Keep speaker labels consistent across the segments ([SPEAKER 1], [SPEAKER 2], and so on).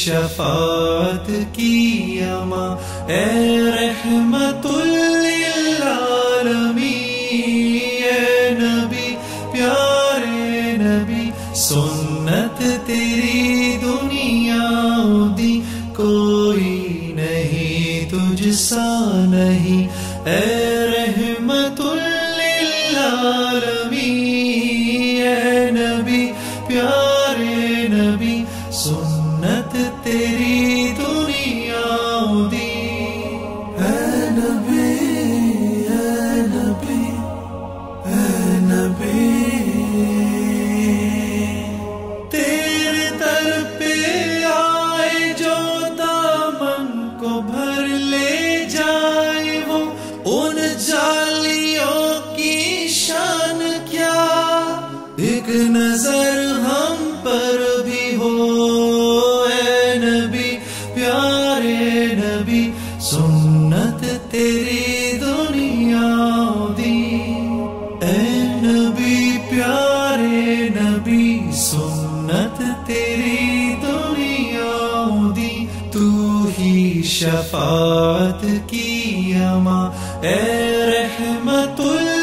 [SPEAKER 1] شفاعت کی اما اے رحمت للعالمین، اے نبی پیارے نبی سنت تیری دنیا دی کوئی نہیں تجھ سا نہیں، اے رحمت للعالمین، اے نبی پیارے نبی سنت تیری دنیا دی، اے نبی اے نبی اے نبی، تیرے در پہ آئے جو دامن کو بھر لے جائے وہ ان جالیوں کی شان کیا، ایک نظر ہم پر بھی ہو اے نبی پیارے نبی سنت تیری دنیا دی، اے نبی پیارے نبی سنت تیری دنیا دی، تو ہی شفاعت کی اما اے رحمت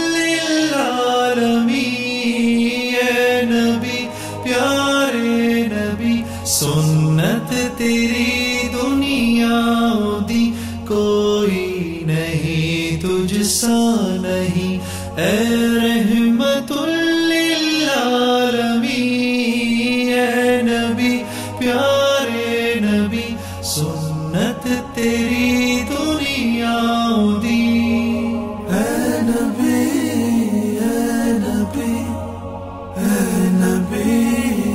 [SPEAKER 1] للعالمین، اے نبی پیارے نبی سنت تیری دنیا دی کوئی نہیں تجھ سا نہیں، اے رحمت للعالمین، اے نبی پیارے نبی سنت تیری دنیا دی، اے نبی اے نبی اے نبی۔